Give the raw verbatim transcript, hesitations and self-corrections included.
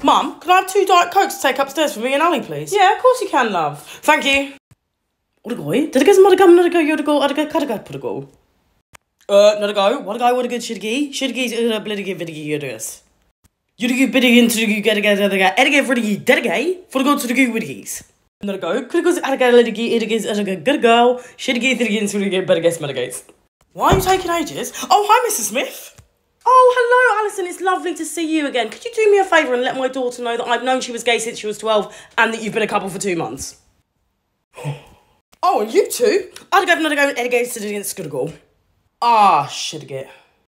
Mum, can I have two Diet Cokes to take upstairs for me and Ali, please? Yeah, of course you can, love. Thank you. What a guy? Did I get some other gum? Not a go, you're a go, I'd go, cut a go, put a go. Uh, not a go. What a go, what a good shitty. Shitty, uh, blitty, viddy, you do this. You do biddy into the get a get a get a get for the dedicate for the go to the good widdies. Not a go. Could go I got a little it is a good girl. Shitty get it against the get better guess mitigates. Why are you taking ages? Oh, hi, Missus Smith. Oh, hello, Alison. It's lovely to see you again. Could you do me a favour and let my daughter know that I've known she was gay since she was twelve and that you've been a couple for two months? Oh, and you two? I'd go another go and Eddie goes to the against school. Ah, shit again.